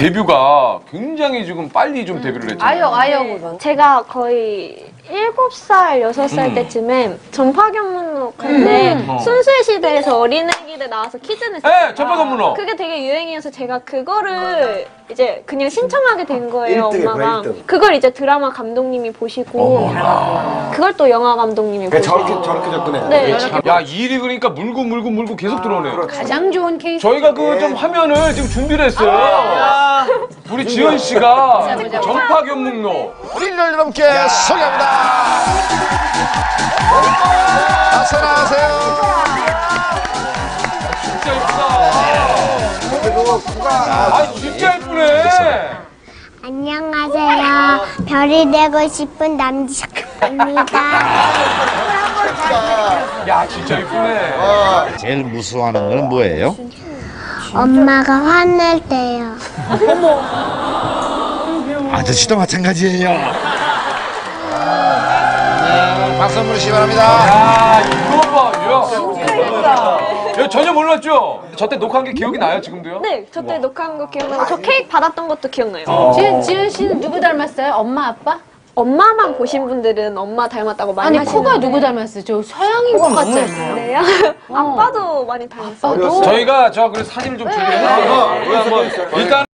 데뷔가 굉장히 지금 빨리 좀 데뷔를 했잖아요. 아역으로. 제가 거의 7살, 6살 때쯤에 전파견문록인데 순수의 시대에서 어린애기들 나와서 퀴즈 냈어요. 네, 전파견문록. 그게 되게 유행이어서 제가 그거를 이제 그냥 신청하게 된 거예요, 1등에 엄마가. 1등. 그걸 이제 드라마 감독님이 보시고 그걸 또 영화 감독님이 보시고. 저렇게 접근해. 네. 야, 이 일이 그러니까 물고 계속 들어오네. 가장 좋은 케이스. 저희가 그 좀 화면을 지금 준비를 했어요. 우리 지현 씨가 전파견문록. 우리 여러분께 소개합니다. 어서 나와세요. 진짜 예쁘다. 아, 진짜 예쁘네. 안녕하세요. 별이 되고 싶은 남자입니다. 야, 진짜 예쁘네. 제일 무서워하는 건 뭐예요? 엄마가 화낼 때요. 아저씨도 마찬가지예요. 네, 박수 한번 주시기 바랍니다. 야, 이거 봐. 야, 전혀 몰랐죠? 저 때 녹화한 게 기억이 나요, 지금도요? 네, 저 때 녹화한 거 기억나고 저 케이크 받았던 것도 기억나요. 지은 씨는 누구 닮았어요? 엄마, 아빠? 엄마만 보신 분들은 엄마 닮았다고 많이 아니, 하시는데. 코가 누구 닮았어요? 저 서양인 것 같지 않나요? 네요? 아빠도 많이 닮았어요. 아빠도? 저희가 그래서 사진을 좀 준비를 했어요. 우리 한번 일단